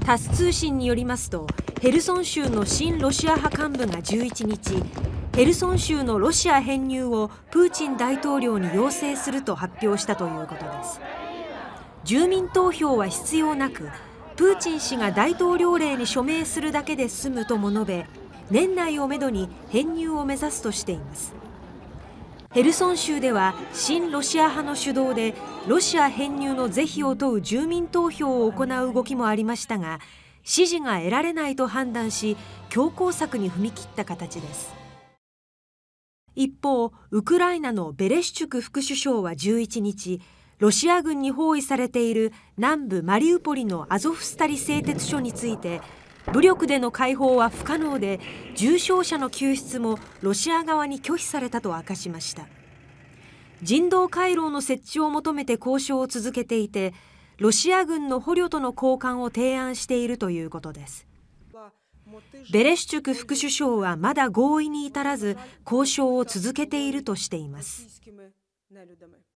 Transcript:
タス通信によりますと、ヘルソン州の親ロシア派幹部が11日、ヘルソン州のロシア編入をプーチン大統領に要請すると発表したということです。住民投票は必要なく、プーチン氏が大統領令に署名するだけで済むとも述べ、年内をめどに編入を目指すとしています。ヘルソン州では親ロシア派の主導でロシア編入の是非を問う住民投票を行う動きもありましたが、支持が得られないと判断し、強硬策に踏み切った形です。一方、ウクライナのベレシュチュク副首相は11日、ロシア軍に包囲されている南部マリウポリのアゾフスタリ製鉄所について、武力での解放は不可能で、重傷者の救出もロシア側に拒否されたと明かしました。人道回廊の設置を求めて交渉を続けていて、ロシア軍の捕虜との交換を提案しているということです。ベレシュチュク副首相はまだ合意に至らず、交渉を続けているとしています。